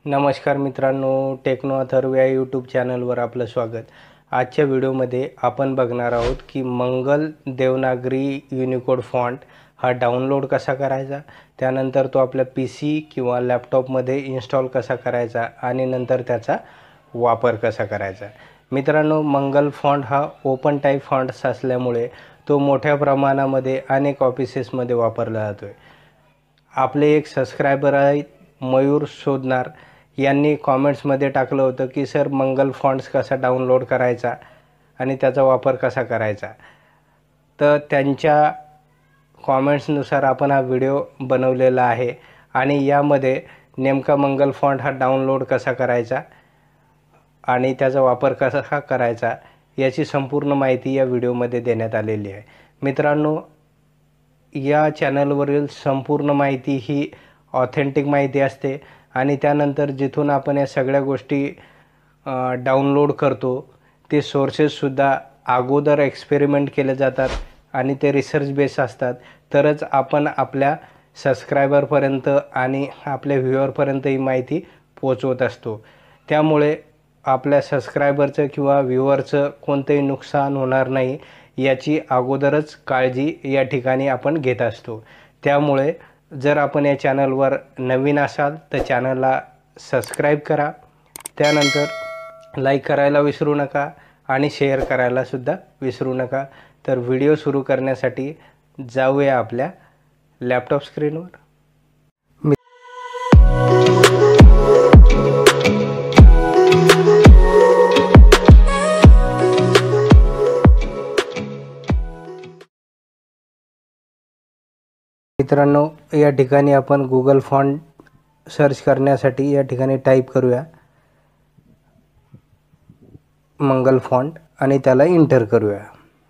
नमस्कार मित्रांनो, टेक्नो अथर्व या यूट्यूब चॅनलवर आपलं स्वागत। आजच्या व्हिडिओमध्ये आपण बघणार आहोत की मंगल देवनागरी युनिकोड फॉन्ट हा डाउनलोड कसा करायचा, त्यानंतर तो आपल्या पीसी किंवा लॅपटॉपमध्ये इन्स्टॉल कसा करायचा आणि नंतर त्याचा वापर कसा करायचा। मित्रांनो, मंगल फॉन्ट हा ओपन टाइप फॉन्ट्स असल्यामुळे तो मोठ्या प्रमाणामध्ये अनेक ऑफिसेसमध्ये वापरला जातोय। आपले एक सबस्क्राइबर आहेत मयूर शोधनार यांनी कॉमेंट्समध्ये टाकलं होतं की सर मंगल फॉन्ट्स कसा डाउनलोड करायचा आणि त्याचा वापर कसा करायचा। तर त्यांच्या कॉमेंट्सनुसार आपण हा व्हिडिओ बनवलेला आहे आणि यामध्ये नेमका मंगल फॉन्ट हा डाउनलोड कसा करायचा आणि त्याचा वापर कसा करायचा याची संपूर्ण माहिती या व्हिडिओमध्ये देण्यात आलेली आहे। मित्रांनो, या चॅनलवरील संपूर्ण माहिती ही ऑथेंटिक माहिती असते आणि त्यानंतर जिथून आपण या सगळ्या गोष्टी डाउनलोड करतो ते सोर्सेससुद्धा अगोदर एक्सपेरिमेंट केले जातात आणि ते रिसर्च बेस असतात, तरच आपण आपल्या सबस्क्रायबरपर्यंत आणि आपल्या व्ह्यूअरपर्यंत ही माहिती पोहोचवत असतो। त्यामुळे आपल्या सबस्क्रायबरचं किंवा व्ह्यूअरचं कोणतेही नुकसान होणार नाही याची अगोदरच काळजी या ठिकाणी आपण घेत असतो। त्यामुळे जर आपण या चॅनलवर नवीन असाल तर चॅनलला सबस्क्राइब करा, त्यानंतर लाईक करायला विसरू नका आणि शेअर करायला सुद्धा विसरू नका। तर व्हिडिओ सुरू करण्यासाठी जाऊया आपल्या लॅपटॉप स्क्रीनवर। मित्रांनो, या ठिकाणी आपण गूगल फॉन्ट सर्च करण्यासाठी या ठिकाणी टाईप करूया मंगल फॉन्ट आणि त्याला एंटर करूया।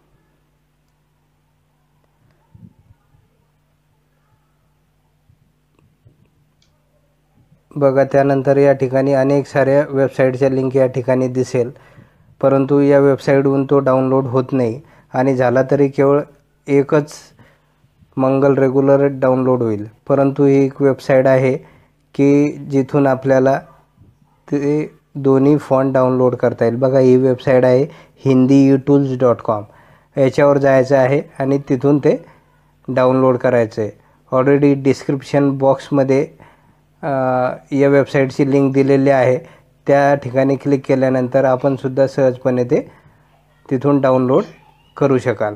बघा, त्यानंतर या ठिकाणी अनेक साऱ्या वेबसाईटच्या लिंक या ठिकाणी दिसेल, परंतु या वेबसाईटवरून तो डाउनलोड होत नाही आणि झाला तरी केवळ एकच मंगल रेग्युलर डाउनलोड होईल। परंतु ही एक वेबसाईट आहे की जिथून आपल्याला ते दोन्ही फॉन्ट डाउनलोड करता येईल। बघा, ही वेबसाईट आहे hindiutools.com, याच्यावर जायचं आहे आणि तिथून ते डाउनलोड करायचं आहे। ऑलरेडी डिस्क्रिप्शन बॉक्समध्ये या वेबसाईटची लिंक दिलेली आहे, त्या ठिकाणी क्लिक केल्यानंतर आपण सुद्धा सहजपणे ते तिथून डाउनलोड करू शकाल।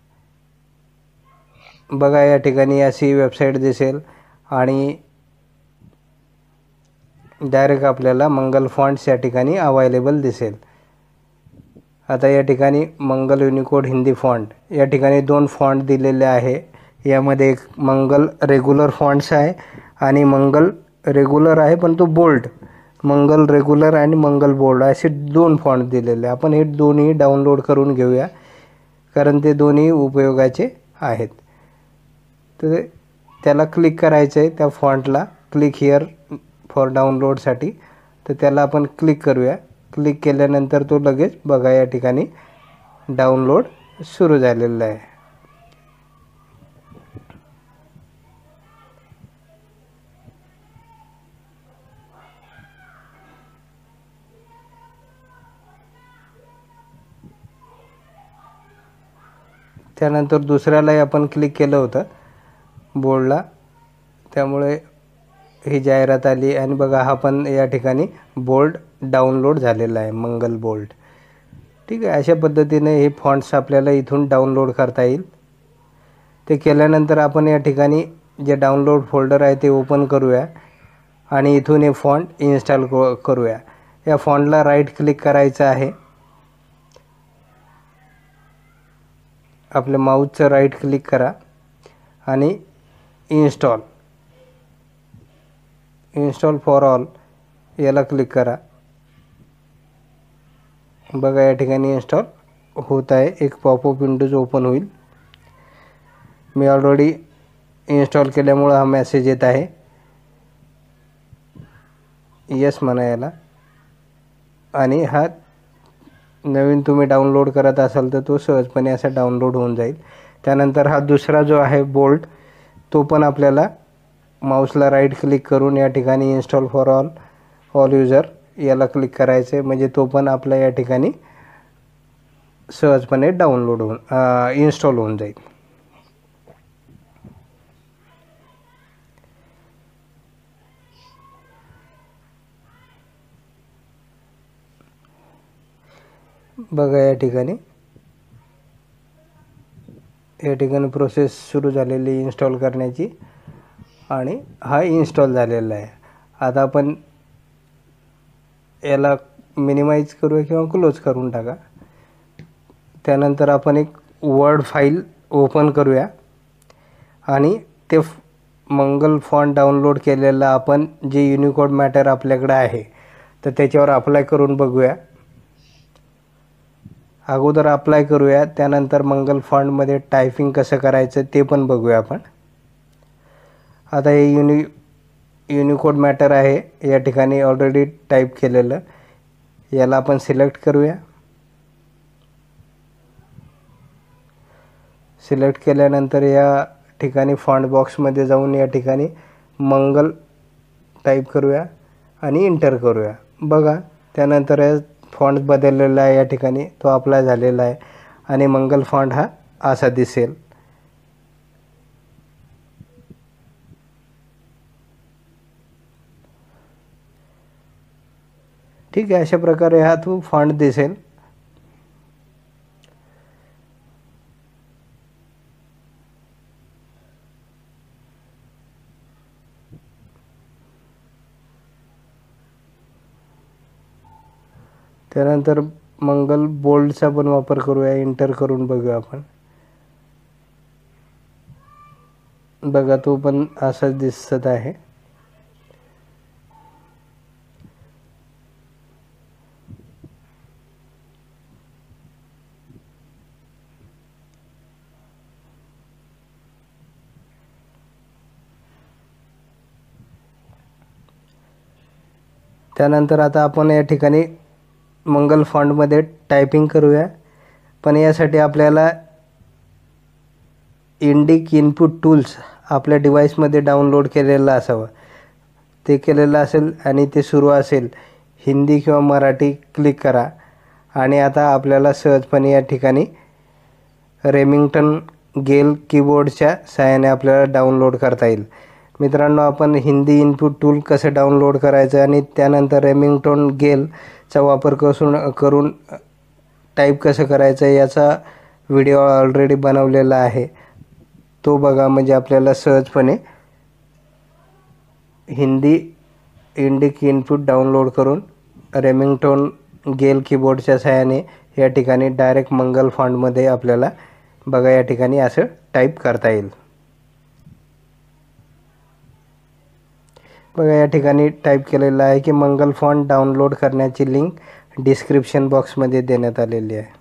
बघा, या ठिकाणी अशी वेबसाईट दिसेल आणि डायरेक्ट आपल्याला मंगल फॉन्ट्स या ठिकाणी अवेलेबल दिसेल। आता या ठिकाणी मंगल युनिकोड हिंदी फॉन्ट या ठिकाणी दोन फॉन्ट दिलेले आहे। यामध्ये एक मंगल रेग्युलर फॉन्ट्स आहे आणि मंगल रेग्युलर आहे पण तो बोल्ड, मंगल रेग्युलर आणि मंगल बोल्ड असे दोन फॉन्ट दिलेले। आपण हे दोन्ही डाउनलोड करून घेऊया कारण ते दोन्ही उपयोगाचे आहेत। तर त्याला क्लिक करायचं आहे, त्या फॉन्टला क्लिक हिअर फॉर डाउनलोडसाठी, तर त्याला आपण क्लिक करूया। क्लिक केल्यानंतर तो लगेच बघा या ठिकाणी डाउनलोड सुरू झालेला आहे। त्यानंतर दुसऱ्यालाही आपण क्लिक केलं होतं बोर्डला, त्यामुळे ही जाहिरात आली आणि बघा हा पण या ठिकाणी बोल्ड डाउनलोड झालेला आहे, मंगल बोल्ड। ठीक आहे, अशा पद्धतीने हे फॉन्ट्स आपल्याला इथून डाउनलोड करता येईल। ते केल्यानंतर आपण या ठिकाणी जे डाउनलोड फोल्डर आहे ते ओपन करूया आणि इथून हे फॉन्ट इन्स्टॉल करूया। या फॉन्टला राईट क्लिक करायचं आहे, आपल्या माऊसचं राईट क्लिक करा आणि इन्स्टॉल फॉर ऑल याला क्लिक करा। बघा, या ठिकाणी इन्स्टॉल होत आहे, एक पॉपअप विंडोज ओपन होईल। मी ऑलरेडी इन्स्टॉल केल्यामुळे हा मेसेज येत आहे, यस म्हणा याला। आणि हा नवीन तुम्ही डाउनलोड करत असाल तर तो सहजपणे असा डाउनलोड होऊन जाईल। त्यानंतर हा दुसरा जो आहे बोल्ड, तो पण आपल्याला माऊसला राईट क्लिक करून या ठिकाणी install for all all user याला क्लिक करायचं आहे, म्हणजे तो पण आपला या ठिकाणी सहजपणे डाउनलोड होऊन इन्स्टॉल होऊन जाईल. बघा या ठिकाणी प्रोसेस सुरू झालेली इन्स्टॉल करण्याची आणि हा इन्स्टॉल झालेला आहे. आता आपण याला मिनिमाइज करूया किंवा क्लोज करून टाका. त्यानंतर आपण एक वर्ड फाईल ओपन करूया आणि ते मंगल फॉन्ट डाउनलोड केलेलं आपण जे युनिकोड मॅटर आपल्याकडे आहे तर त्याच्यावर अप्लाय करून बघूया. अगोदर अप्लाय करूया, त्यानंतर मंगल फॉन्टमध्ये टायपिंग कसं करायचं ते पण बघूया आपण. आता हे युनिकोड मॅटर आहे या ठिकाणी ऑलरेडी टाईप केलेलं, याला आपण सिलेक्ट करूया. सिलेक्ट केल्यानंतर या ठिकाणी फॉन्ट बॉक्समध्ये जाऊन या ठिकाणी मंगल टाईप करूया आणि इंटर करूया. बघा त्यानंतर फॉन्ट बदललेला आहे, या ठिकाणी तो अप्लाय झालेला आहे आणि मंगल फॉन्ट हा असा दिसेल. ठीक आहे, अशा प्रकारे हा तो फॉन्ट दिसेल. त्यानंतर मंगल बोल्डचा पण वापर करूया, इंटर करून बघूया आपण. बघा तो पण असाच दिसत आहे. त्यानंतर आता आपण या ठिकाणी मंगल फॉन्टमध्ये टायपिंग करूया, पण यासाठी आपल्याला इंडिक इनपुट टूल्स आपल्या डिव्हाइसमध्ये डाउनलोड केलेलं असावं. ते केलेलं असेल आणि ते सुरू असेल, हिंदी किंवा मराठी क्लिक करा आणि आता आपल्याला सहजपणे या ठिकाणी रेमिंग्टन गेल कीबोर्डच्या सहाय्याने आपल्याला डाउनलोड करता येईल. मित्रांनो, आपण हिंदी इनपुट टूल कसं डाउनलोड करायचं आणि त्यानंतर रेमिंग्टन गेलचा वापर करून टाईप कसं करायचं याचा व्हिडिओ ऑलरेडी बनवलेला आहे, तो बघा. म्हणजे आपल्याला सहजपणे हिंदी इंडिक इनपुट डाउनलोड करून रेमिंग्टन गेल कीबोर्डच्या सहाय्याने या ठिकाणी डायरेक्ट मंगल फॉन्टमध्ये आपल्याला बघा या ठिकाणी असं टाईप करता येईल. बघा या ठिकाणी टाईप केलेलं आहे की मंगल फॉन्ट डाउनलोड करण्याची लिंक डिस्क्रिप्शन बॉक्समध्ये देण्यात आलेली आहे.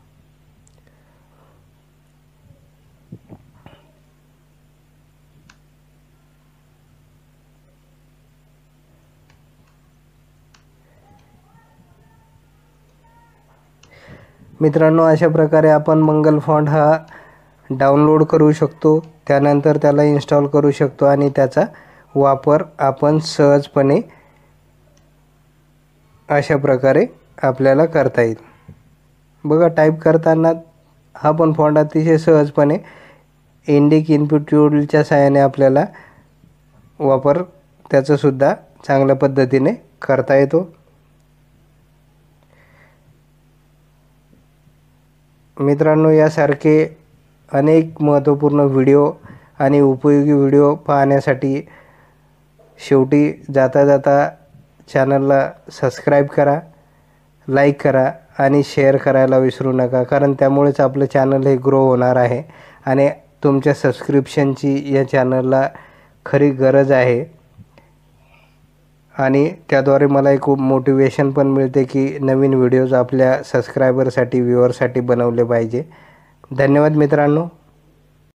मित्रांनो, अशा प्रकारे आपण मंगल फॉन्ट हा डाउनलोड करू शकतो, त्यानंतर त्याला इन्स्टॉल करू शकतो आणि त्याचा वापर आपण सहजपणे अशा प्रकारे आपल्याला करता येईल. बघा टाईप करताना हा पण फॉन्ट अतिशय सहजपणे इंडिक इनपुट टूलच्या सहाय्याने आपल्याला वापर त्याचासुद्धा चांगल्या पद्धतीने करता येतो. मित्रांनो, यासारखे अनेक महत्त्वपूर्ण व्हिडिओ आणि उपयोगी व्हिडिओ पाहण्यासाठी शेवटी जाता जाता चॅनलला सबस्क्राईब करा, लाईक करा आणि शेअर करायला विसरू नका, कारण त्यामुळेच आपलं चॅनल हे ग्रो होणार आहे आणि तुमच्या सबस्क्रिप्शनची या चॅनलला खरी गरज आहे आणि त्याद्वारे मला एक खूप मोटिवेशन पण मिळते की नवीन व्हिडिओज आपल्या सबस्क्रायबरसाठी, व्ह्युअरसाठी बनवले पाहिजे. धन्यवाद मित्रांनो.